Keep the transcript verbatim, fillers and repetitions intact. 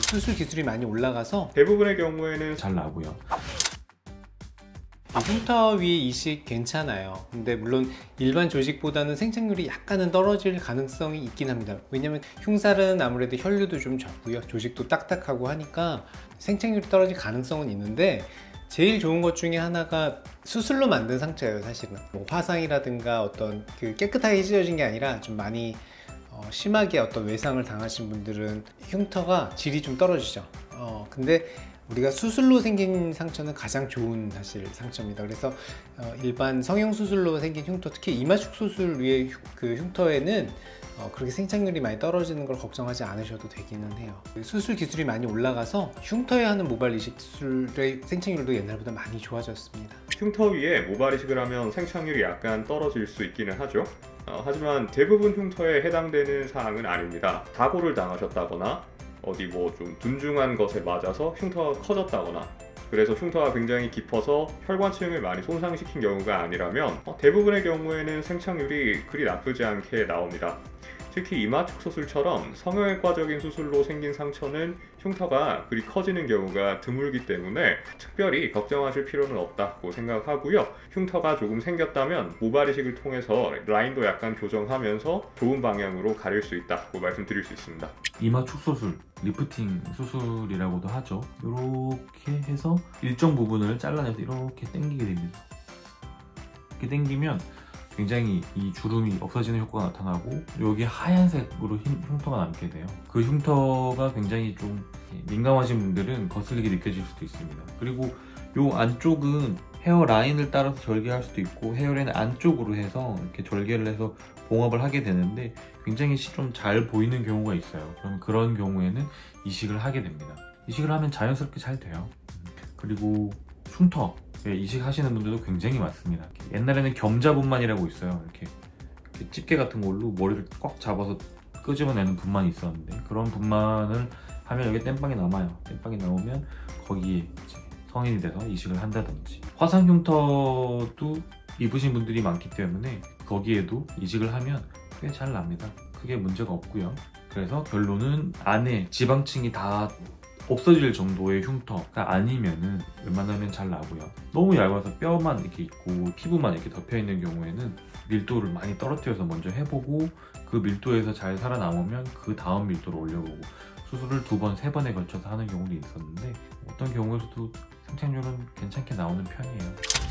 수술 기술이 많이 올라가서 대부분의 경우에는 잘 나고요. 흉터 위에 이식 괜찮아요. 근데 물론 일반 조직보다는 생착률이 약간은 떨어질 가능성이 있긴 합니다. 왜냐면 흉살은 아무래도 혈류도 좀 적고요, 조직도 딱딱하고 하니까 생착률이 떨어질 가능성은 있는데, 제일 좋은 것 중에 하나가 수술로 만든 상처예요. 사실은 뭐 화상이라든가 어떤 그 깨끗하게 찢어진 게 아니라 좀 많이 어, 심하게 어떤 외상을 당하신 분들은 흉터가 질이 좀 떨어지죠. 어, 근데 우리가 수술로 생긴 상처는 가장 좋은 사실 상처입니다. 그래서 어, 일반 성형 수술로 생긴 흉터, 특히 이마축 수술 위에 흉, 그 흉터에는 어, 그렇게 생착률이 많이 떨어지는 걸 걱정하지 않으셔도 되기는 해요. 수술 기술이 많이 올라가서 흉터에 하는 모발 이식 수술의 생착률도 옛날보다 많이 좋아졌습니다. 흉터 위에 모발 이식을 하면 생착률이 약간 떨어질 수 있기는 하죠. 어, 하지만 대부분 흉터에 해당되는 사항은 아닙니다. 사고를 당하셨다거나 어디 뭐 좀 둔중한 것에 맞아서 흉터가 커졌다거나, 그래서 흉터가 굉장히 깊어서 혈관층을 많이 손상시킨 경우가 아니라면 어, 대부분의 경우에는 생착률이 그리 나쁘지 않게 나옵니다. 특히 이마축 수술처럼 성형외과적인 수술로 생긴 상처는 흉터가 그리 커지는 경우가 드물기 때문에 특별히 걱정하실 필요는 없다고 생각하고요. 흉터가 조금 생겼다면 모발 이식을 통해서 라인도 약간 조정하면서 좋은 방향으로 가릴 수 있다고 말씀드릴 수 있습니다. 이마축 수술, 리프팅 수술이라고도 하죠. 이렇게 해서 일정 부분을 잘라내서 이렇게 당기게 됩니다. 이렇게 당기면 굉장히 이 주름이 없어지는 효과가 나타나고, 여기 하얀색으로 흰 흉터가 남게 돼요. 그 흉터가 굉장히 좀 민감하신 분들은 거슬리게 느껴질 수도 있습니다. 그리고 요 안쪽은 헤어라인을 따라서 절개할 수도 있고, 헤어라인 안쪽으로 해서 이렇게 절개를 해서 봉합을 하게 되는데 굉장히 좀 잘 보이는 경우가 있어요. 그럼 그런 경우에는 이식을 하게 됩니다. 이식을 하면 자연스럽게 잘 돼요. 그리고 흉터 이식하시는 분들도 굉장히 많습니다. 옛날에는 겸자분만이라고 있어요. 이렇게, 이렇게 집게 같은 걸로 머리를 꽉 잡아서 끄집어내는 분만이 있었는데, 그런 분만을 하면 여기 땜빵이 남아요. 땜빵이 나오면 거기에 이제 성인이 돼서 이식을 한다든지, 화상 흉터도 입으신 분들이 많기 때문에 거기에도 이식을 하면 꽤 잘 납니다. 크게 문제가 없고요. 그래서 결론은 안에 지방층이 다 없어질 정도의 흉터가 아니면은 웬만하면 잘 나고요. 너무 얇아서 뼈만 이렇게 있고 피부만 이렇게 덮여 있는 경우에는 밀도를 많이 떨어뜨려서 먼저 해보고, 그 밀도에서 잘 살아남으면 그 다음 밀도를 올려보고, 수술을 두 번, 세 번에 걸쳐서 하는 경우도 있었는데, 어떤 경우에서도 생착률은 괜찮게 나오는 편이에요.